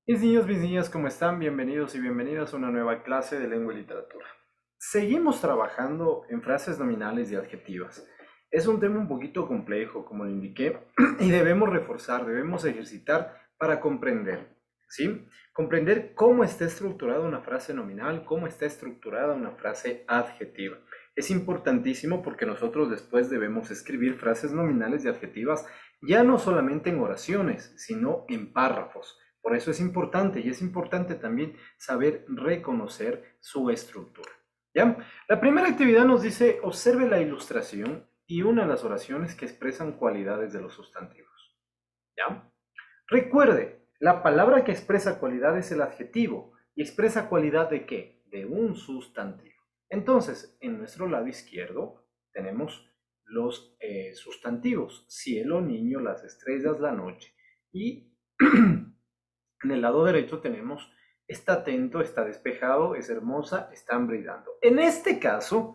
Mis niñas, ¿cómo están? Bienvenidos y bienvenidas a una nueva clase de lengua y literatura. Seguimos trabajando en frases nominales y adjetivas. Es un tema un poquito complejo, como le indiqué, y debemos reforzar, debemos ejercitar para comprender, ¿sí? Comprender cómo está estructurada una frase nominal, cómo está estructurada una frase adjetiva. Es importantísimo porque nosotros después debemos escribir frases nominales y adjetivas ya no solamente en oraciones, sino en párrafos. Por eso es importante y es importante también saber reconocer su estructura. ¿Ya? La primera actividad nos dice, observe la ilustración y una de las oraciones que expresan cualidades de los sustantivos. ¿Ya? Recuerde, la palabra que expresa cualidad es el adjetivo. ¿Y expresa cualidad de qué? De un sustantivo. Entonces, en nuestro lado izquierdo tenemos los sustantivos. Cielo, niño, las estrellas, la noche. Y en el lado derecho tenemos está atento, está despejado, es hermosa, están brillando. En este caso,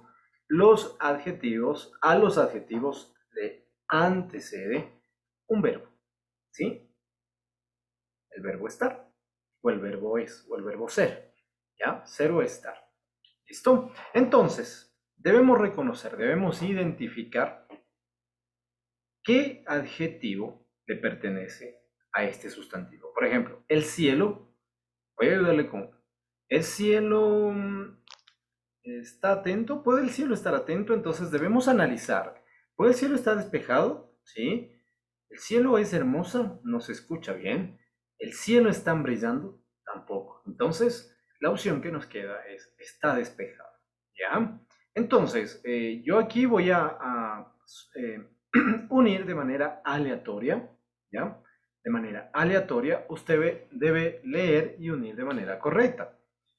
a los adjetivos le antecede un verbo, ¿sí? El verbo estar, o el verbo es, o el verbo ser, ¿ya? Ser o estar. ¿Listo? Entonces, debemos reconocer, debemos identificar qué adjetivo le pertenece a este sustantivo. Por ejemplo, el cielo, voy a ayudarle con, el cielo está atento, ¿puede el cielo estar atento? Entonces debemos analizar, ¿puede el cielo estar despejado? ¿Sí? ¿El cielo es hermoso? ¿No se escucha bien? ¿El cielo está brillando? Tampoco. Entonces, la opción que nos queda es está despejado. ¿Ya? Entonces, yo aquí voy a unir de manera aleatoria. ¿Ya? De manera aleatoria, usted debe leer y unir de manera correcta.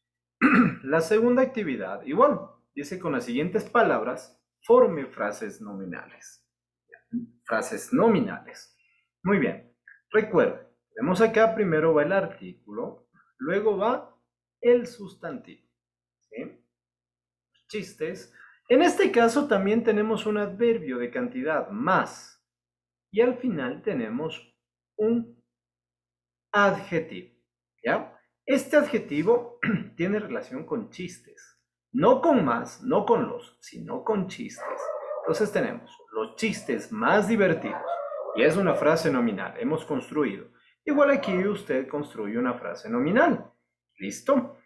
La segunda actividad, igual, dice con las siguientes palabras, forme frases nominales. Frases nominales. Muy bien. Recuerde, tenemos acá primero va el artículo, luego va el sustantivo. ¿Sí? Chistes. En este caso también tenemos un adverbio de cantidad más. Y al final tenemos un adjetivo. ¿Ya? Este adjetivo tiene relación con chistes. No con más, no con los, sino con chistes. Entonces tenemos los chistes más divertidos. Y es una frase nominal. Hemos construido. Igual aquí usted construye una frase nominal. ¿Listo?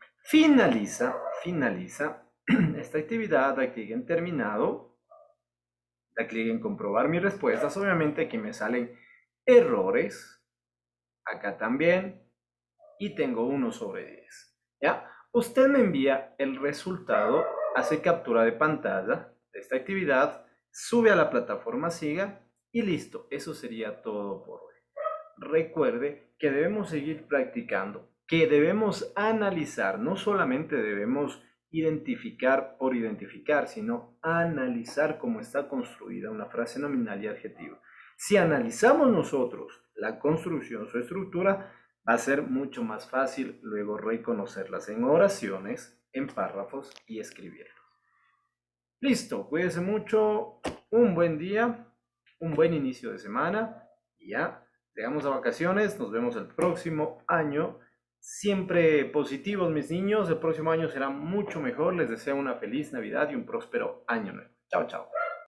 Finaliza esta actividad. Da clic en terminado. Da clic en comprobar mis respuestas. Obviamente aquí me salen errores. Acá también y tengo 1/10. ¿Ya? Usted me envía el resultado, hace captura de pantalla de esta actividad, sube a la plataforma Siga y listo. Eso sería todo por hoy. Recuerde que debemos seguir practicando, que debemos analizar, no solamente debemos identificar por identificar, sino analizar cómo está construida una frase nominal y adjetiva. Si analizamos nosotros la construcción, su estructura, va a ser mucho más fácil luego reconocerlas en oraciones, en párrafos y escribirlos. Listo, cuídense mucho, un buen día, un buen inicio de semana y ya, llegamos a vacaciones, nos vemos el próximo año. Siempre positivos mis niños, el próximo año será mucho mejor, les deseo una feliz Navidad y un próspero año nuevo. Chao, chao.